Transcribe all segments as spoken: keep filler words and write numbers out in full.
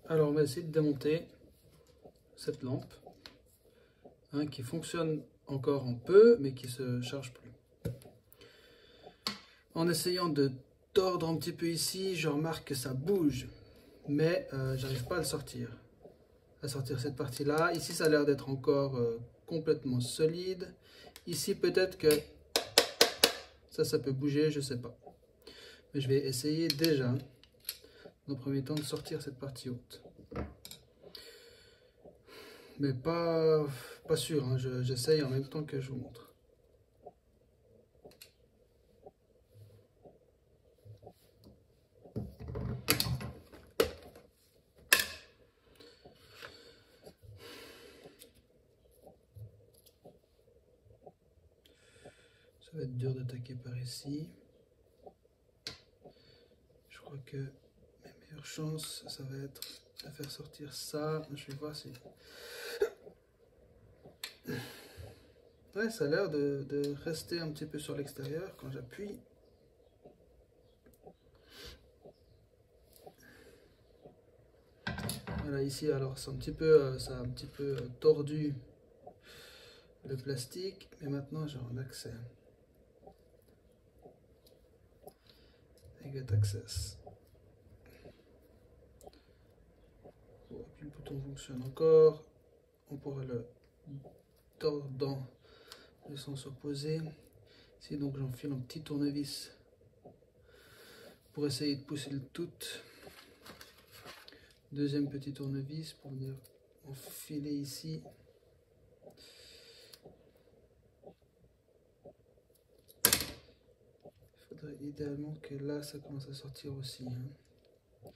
Alors on va essayer de démonter cette lampe hein, qui fonctionne encore un peu mais qui se charge plus. En essayant de tordre un petit peu ici, je remarque que ça bouge mais euh, j'arrive pas à le sortir. À sortir cette partie là. Ici ça a l'air d'être encore euh, complètement solide. Ici peut-être que ça ça peut bouger, je sais pas. Mais je vais essayer déjà dans le premier temps de sortir cette partie haute. Mais pas, pas sûr, hein. J'essaye en même temps que je vous montre. Ça va être dur d'attaquer par ici. Je crois que mes meilleures chances, ça va être de faire sortir ça. Je vais voir si... Ouais, ça a l'air de, de rester un petit peu sur l'extérieur quand j'appuie. Voilà, ici, alors c'est un petit peu, ça a un petit peu tordu le plastique, mais maintenant j'ai un accès. I get access. Bon, puis le bouton fonctionne encore. On pourra le tordre dans le sens opposé. Ici donc j'enfile un petit tournevis pour essayer de pousser le tout. Deuxième petit tournevis pour venir enfiler ici. Il faudrait idéalement que là ça commence à sortir aussi. Hein.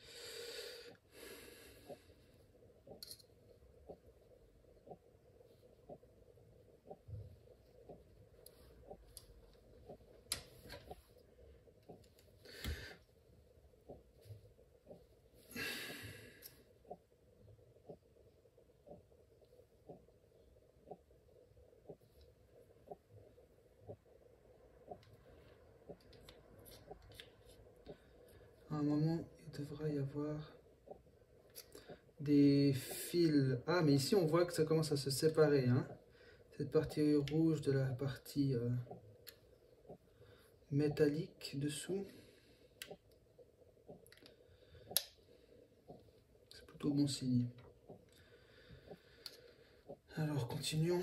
À un moment, il devrait y avoir des fils. Ah, mais ici, on voit que ça commence à se séparer. Hein. Cette partie rouge de la partie euh, métallique dessous. C'est plutôt bon signe. Alors, continuons.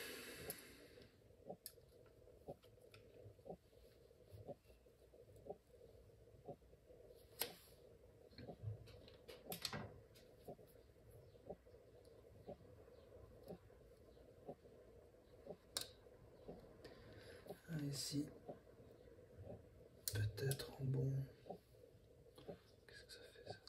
Ici, peut-être en bon. Qu'est-ce que ça fait ça?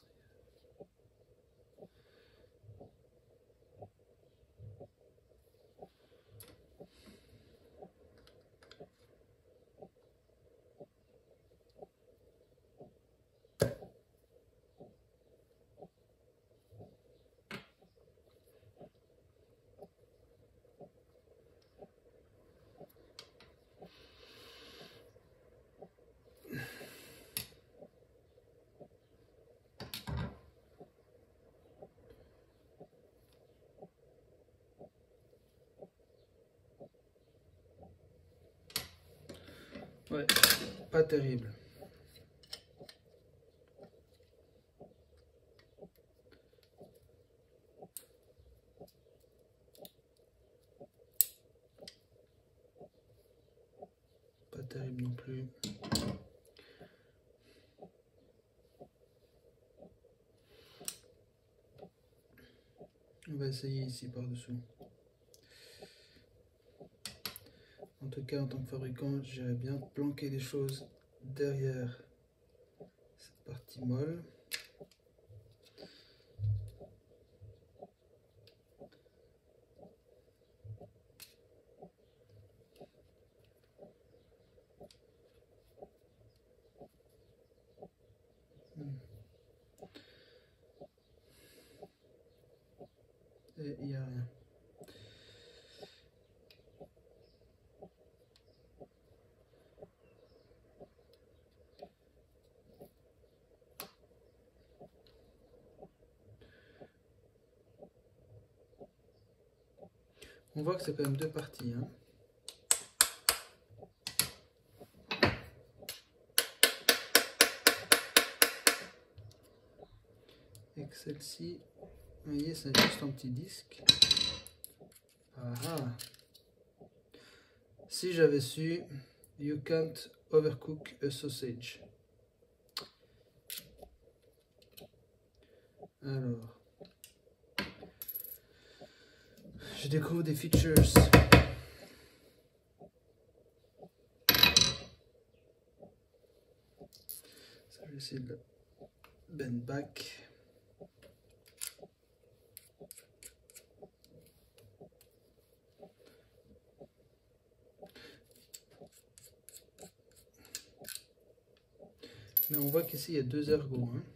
Ouais, pas terrible. Pas terrible non plus. On va essayer ici par-dessous. En tout cas, en tant que fabricant, j'irais bien planquer des choses derrière cette partie molle. Et il n'y a rien. On voit que c'est quand même deux parties. Hein. Et que celle-ci, vous voyez, c'est juste un petit disque. Ah ah. Si j'avais su, you can't overcook a sausage. Alors, je découvre des features. Ça, je vais essayer de le bend back. Mais on voit qu'ici il y a deux ergots. Hein.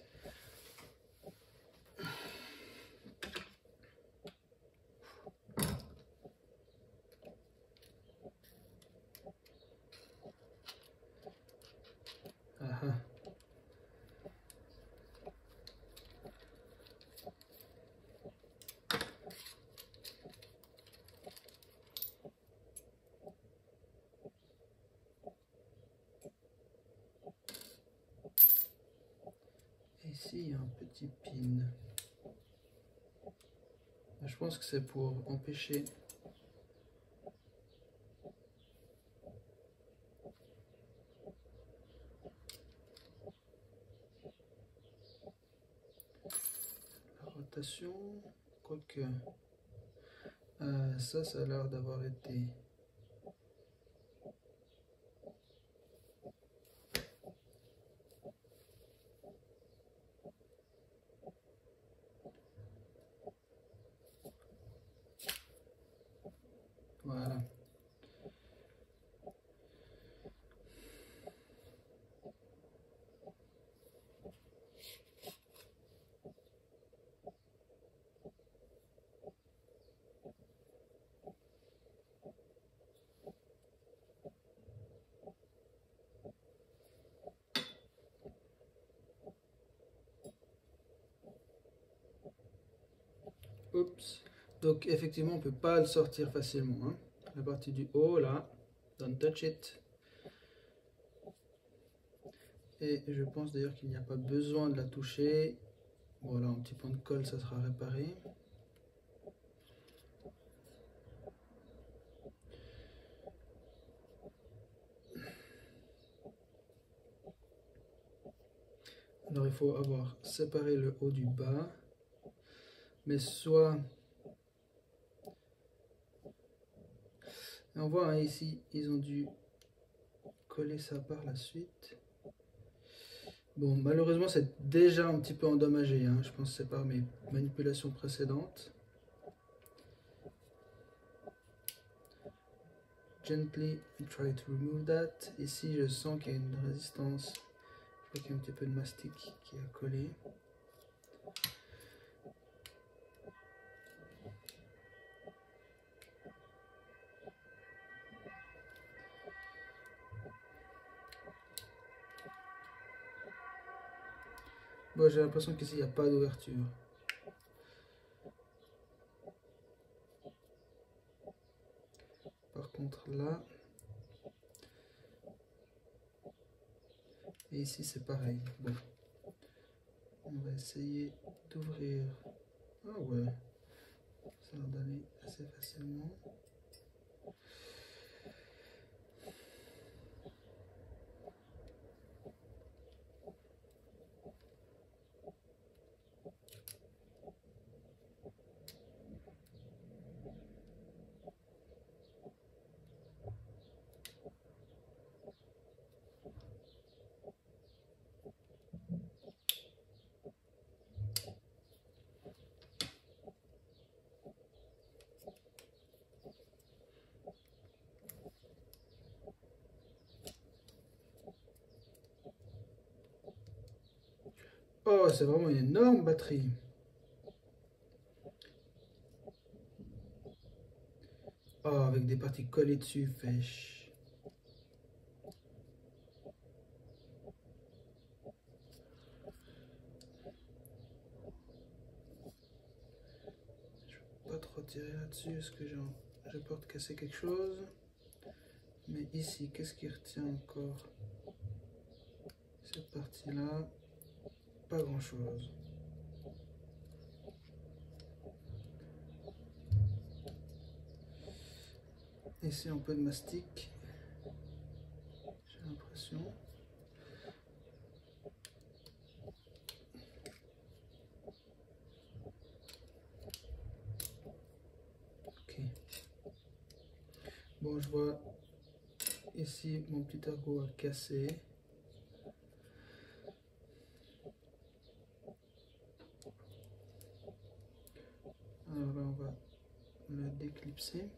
Ah ah. Ici, il y a un petit pin. Je pense que c'est pour empêcher la rotation. Quoique, euh, ça, ça a l'air d'avoir été... Voilà. Oups. Donc effectivement, on peut pas le sortir facilement. Hein. La partie du haut, là, don't touch it. Et je pense d'ailleurs qu'il n'y a pas besoin de la toucher. Voilà, un petit point de colle, ça sera réparé. Alors il faut avoir séparé le haut du bas. Mais soit... Et on voit hein, ici, ils ont dû coller ça par la suite. Bon, malheureusement, c'est déjà un petit peu endommagé. Hein. Je pense que c'est par mes manipulations précédentes. Gently try to remove that. Ici, je sens qu'il y a une résistance. Je vois qu'il y a un petit peu de mastic qui a collé. Bon, j'ai l'impression qu'ici, il n'y a pas d'ouverture. Par contre, là... Et ici, c'est pareil. Bon. On va essayer d'ouvrir. Ah ouais. Ça va d'aller assez facilement. Oh, c'est vraiment une énorme batterie. Oh, avec des parties collées dessus, fèche. Je veux pas trop tirer là-dessus. Est-ce que j'ai peur de casser quelque chose? Mais ici, qu'est-ce qui retient encore cette partie-là? Pas grand-chose. Ici, un peu de mastic. J'ai l'impression. Ok. Bon, je vois ici mon petit ergot a cassé. Alors là, on va le déclipser.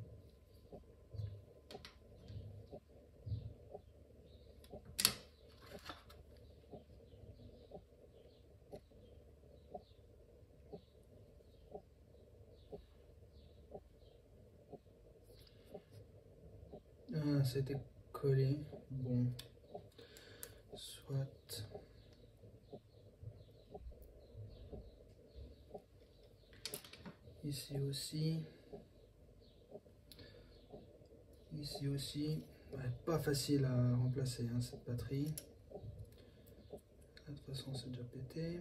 Ah, c'était collé. Bon, soit. Ici aussi. Ici aussi. Ouais, pas facile à remplacer hein, cette batterie. De toute façon, c'est déjà pété.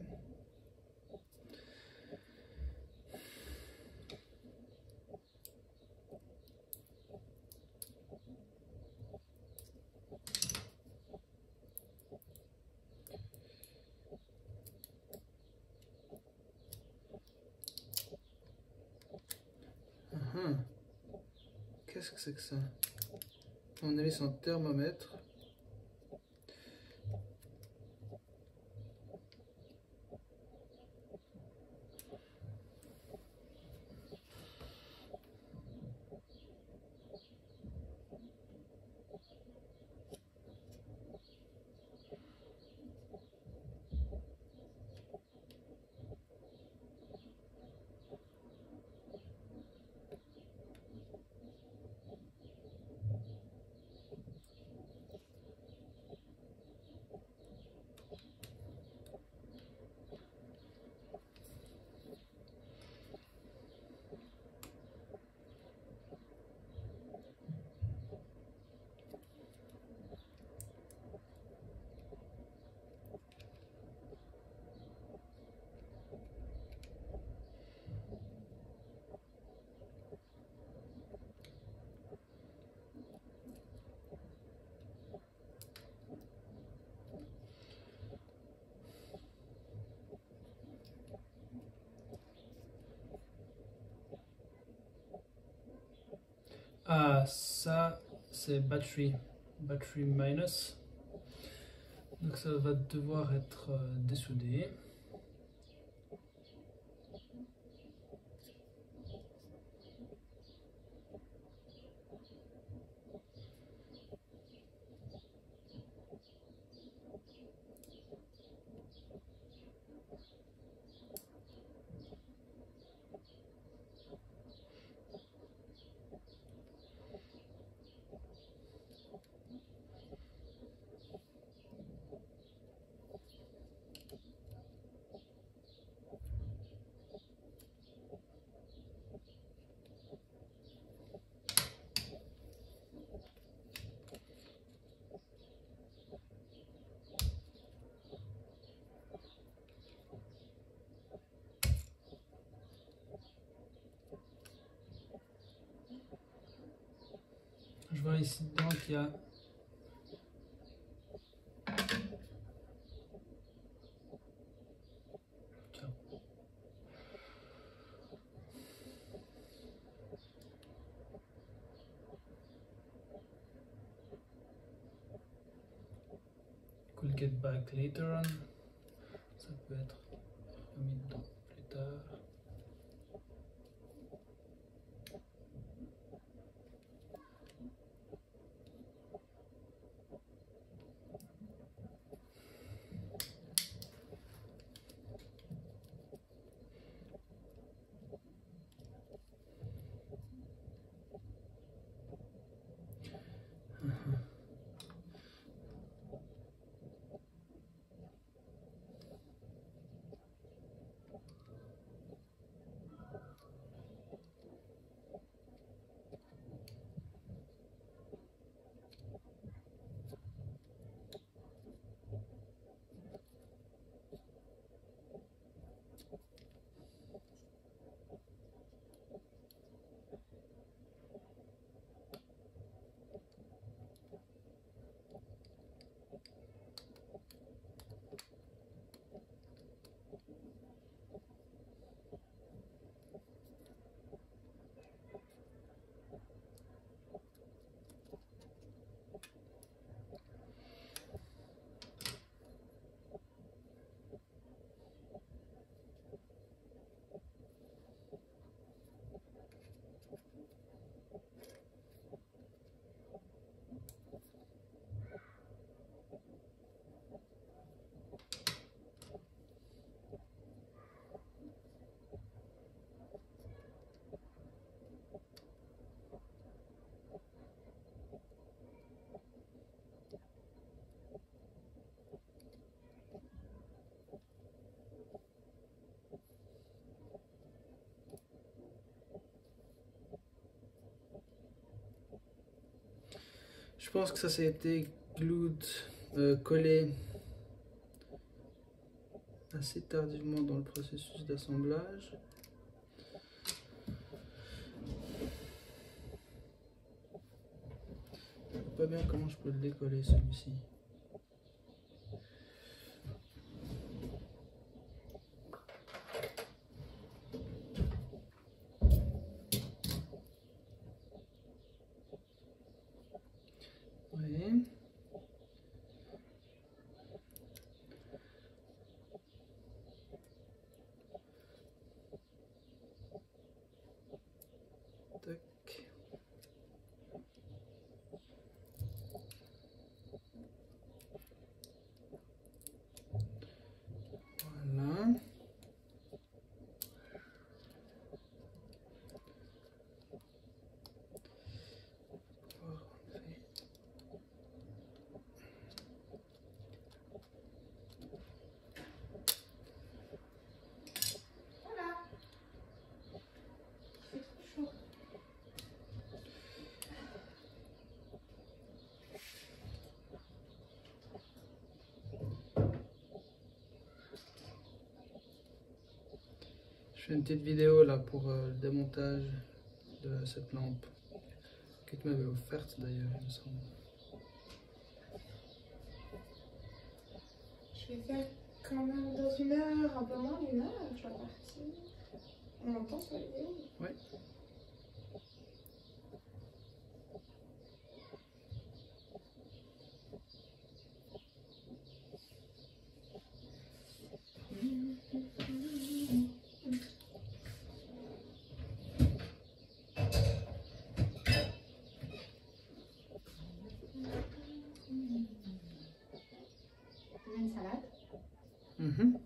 Uh-huh. Qu'est-ce que c'est que ça? À mon avis, c'est un thermomètre. Ah, ça, c'est battery, battery minus. Donc ça va devoir être euh, dessoudé. Je vois ici dedans qu'il y a Tiens. Could get back later on. Ça peut être remis dedans plus tard. Je pense que ça, ça a été glued, euh, collé assez tardivement dans le processus d'assemblage. Je ne sais pas bien comment je peux le décoller celui-ci. Oui. Tac. Voilà. Je fais une petite vidéo là pour euh, le démontage de cette lampe que tu m'avais offerte d'ailleurs, il me semble. Je vais faire quand même dans une heure, un peu moins d'une heure, je suis partie. On entend sur la vidéo? Oui. Une salade. Mm-hmm.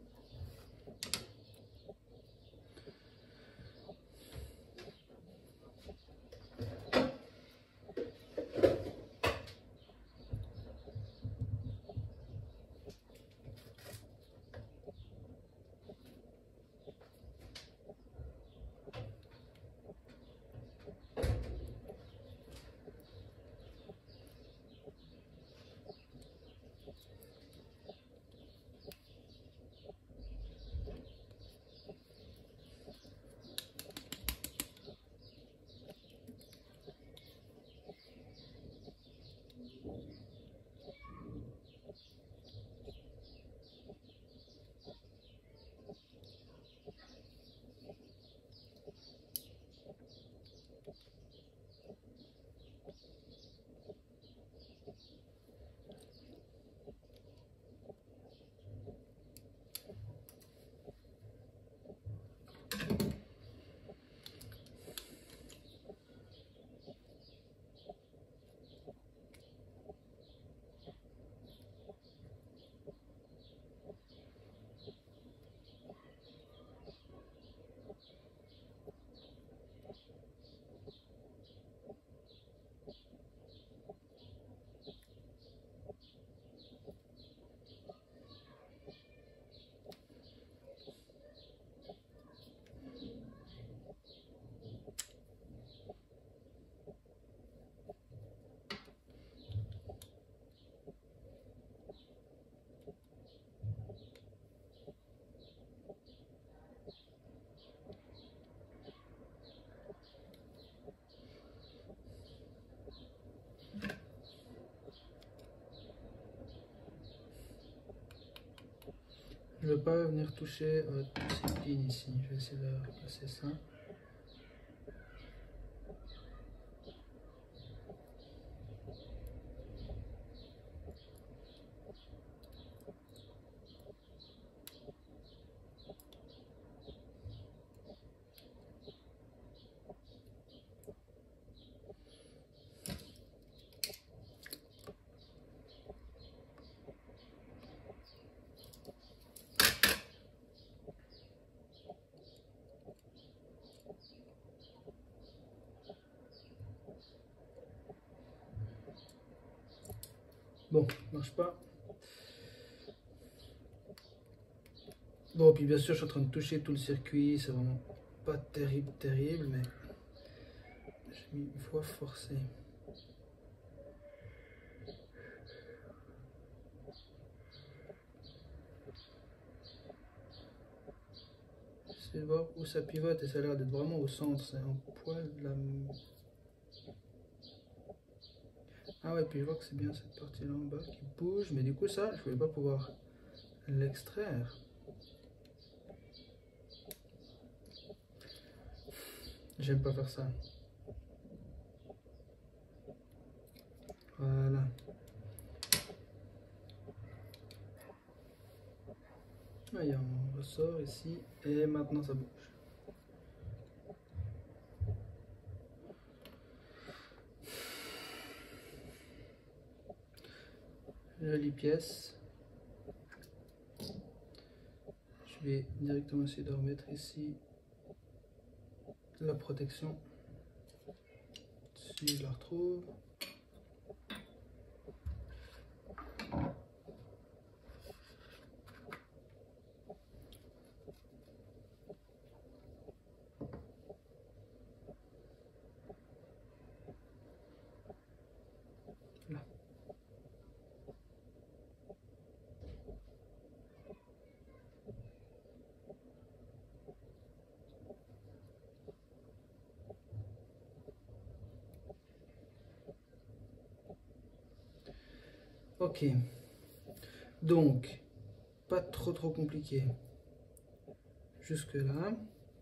Je ne veux pas venir toucher euh, ces pins ici. Je vais essayer de replacer ça. Bon, marche pas. Bon, puis bien sûr, je suis en train de toucher tout le circuit. C'est vraiment pas terrible, terrible, mais j'ai mis une fois forcé. J'essaie de voir où ça pivote et ça a l'air d'être vraiment au centre. C'est un poil de la... Ah ouais, puis je vois que c'est bien cette partie-là en bas qui bouge. Mais du coup, ça, je ne vais pas pouvoir l'extraire. J'aime pas faire ça. Voilà. Ah, il y a un ressort ici. Et maintenant, ça bouge. Jolie pièce. Je vais directement essayer de remettre ici la protection. Si je la retrouve. Là. Ok, donc pas trop trop compliqué jusque là.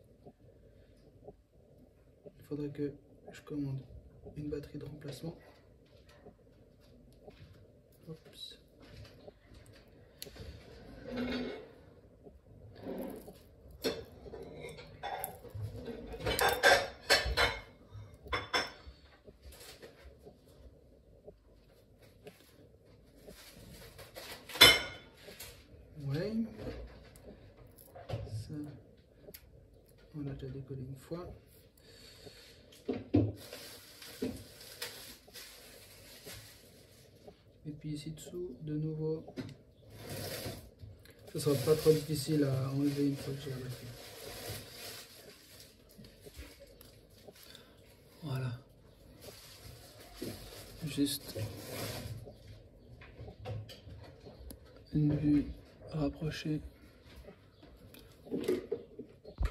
Il faudrait que je commande une batterie de remplacement. Oups. Ouais, ça, on l'a déjà décollé une fois. Et puis ici dessous, de nouveau, ce sera pas trop difficile à enlever une fois que j'ai la batterie. Voilà. Juste une vue rapprochée